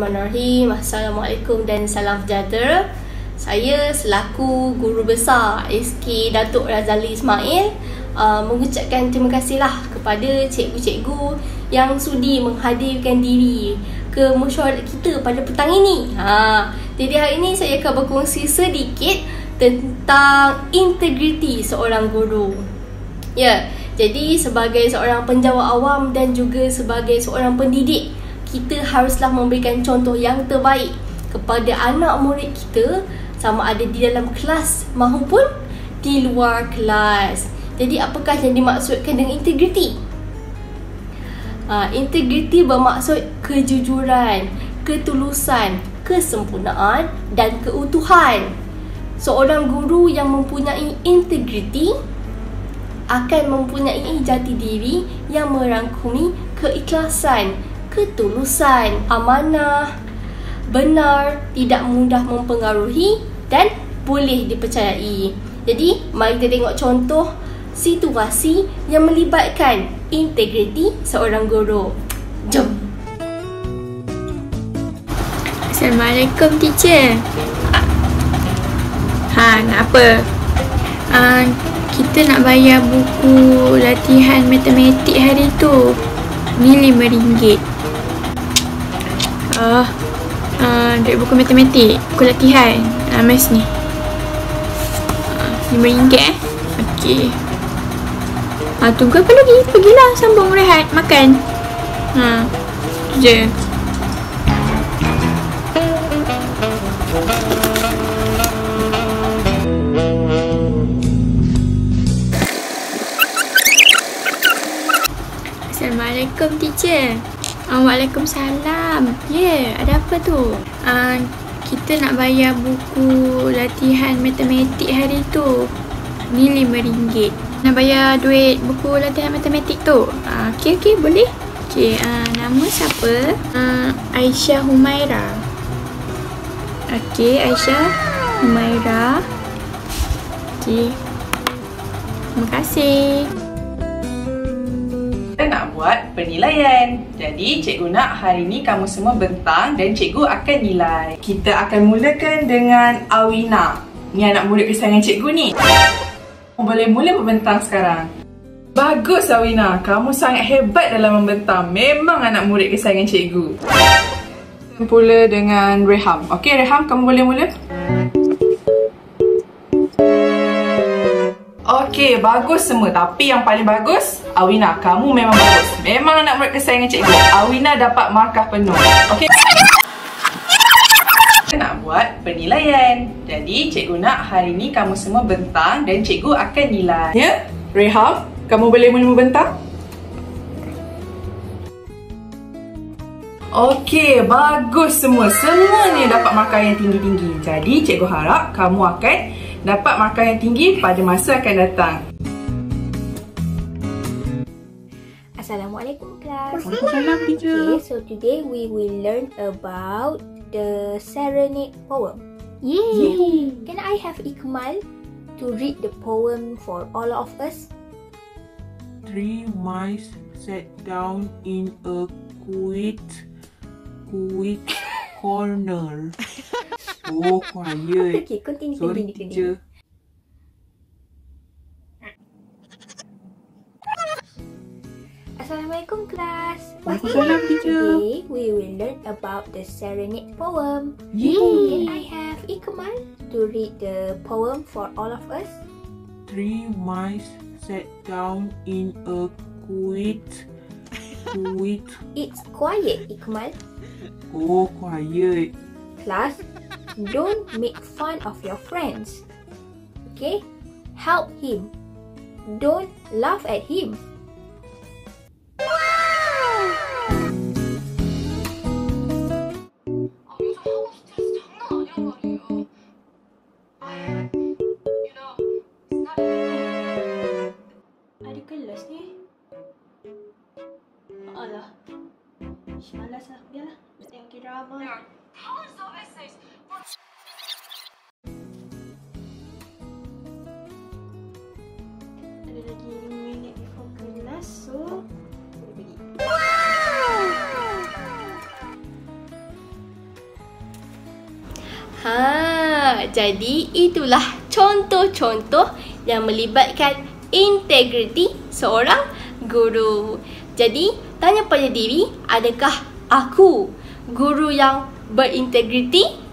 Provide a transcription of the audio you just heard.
Bismillahirrahmanirrahim. Assalamualaikum dan salam sejahtera. Saya selaku guru besar SK Datuk Razali Ismail mengucapkan terima kasihlah kepada cikgu-cikgu yang sudi menghadirkan diri ke mesyuarat kita pada petang ini. Jadi hari ini saya akan berkongsi sedikit tentang integriti seorang guru. Ya, jadi sebagai seorang penjawat awam dan juga sebagai seorang pendidik, kita haruslah memberikan contoh yang terbaik kepada anak murid kita, sama ada di dalam kelas maupun di luar kelas. Jadi apakah yang dimaksudkan dengan integriti? Integriti bermaksud kejujuran, ketulusan, kesempurnaan dan keutuhan. Seorang guru yang mempunyai integriti akan mempunyai jati diri yang merangkumi keikhlasan, ketulusan, amanah, benar, tidak mudah mempengaruhi dan boleh dipercayai. Jadi, mari kita tengok contoh situasi yang melibatkan integriti seorang guru. Jom. Assalamualaikum, teacher. Nak apa? Kita nak bayar buku latihan matematik hari tu. Ni RM5. Duit buku matematik, buku latihan Mas ni RM5 Okey. Tunggu apa lagi? Pergilah sambung rehat, makan. Tu je. Assalamualaikum, teacher. Waalaikumsalam. Ada apa tu? Kita nak bayar buku latihan matematik hari tu. Ni RM5. Nak bayar duit buku latihan matematik tu. Okey, boleh. Okey, nama siapa? Aisyah Humaira. Okey, Aisyah Humaira. Okey. Terima kasih. Kita nak buat penilaian. Jadi cikgu nak hari ni kamu semua bentang dan cikgu akan nilai. Kita akan mulakan dengan Awina. Ni anak murid kesayangan cikgu ni. Kamu boleh mula membentang sekarang. Bagus Awina, kamu sangat hebat dalam membentang. Memang anak murid kesayangan cikgu. Pula dengan Reham. Okey Reham, kamu boleh mula. Okey, bagus semua. Tapi yang paling bagus, Awina, kamu memang bagus. Memang anak murid kesayangan cikgu. Awina dapat markah penuh. Okey. Kita nak buat penilaian. Jadi, cikgu nak hari ni kamu semua bentang dan cikgu akan nilai. Ya? Reham, kamu boleh mula membentang? Okey, bagus semua. Semua ni dapat markah yang tinggi-tinggi. Jadi, cikgu harap kamu akan dapat markah yang tinggi pada masa akan datang. Assalamualaikum kelas. Waalaikumsalam, teacher. Okay, so today we will learn about the serenade poem. Yay! Can I have Ikmal to read the poem for all of us? 3 mice sat down in a quiet corner. Oh, quiet. Okay, continue. Sorry, teacher. Assalamualaikum kelas. Waalaikumsalam, teacher. Today we will learn about the serenade poem. Yay! Can I have Ikmal to read the poem for all of us? 3 mice sat down in a quiet. It's quiet, Ikmal. Oh, quiet. Class, don't make fun of your friends. Okay? Help him. Don't laugh at him. Ada kelas ni? Alah. Malas lah. Biarlah. Nak tengok drama. Ada lagi 5 minit before kelas, so boleh pergi. Jadi itulah contoh-contoh yang melibatkan integriti seorang guru. Jadi, tanya pada diri, adakah aku guru yang berintegriti?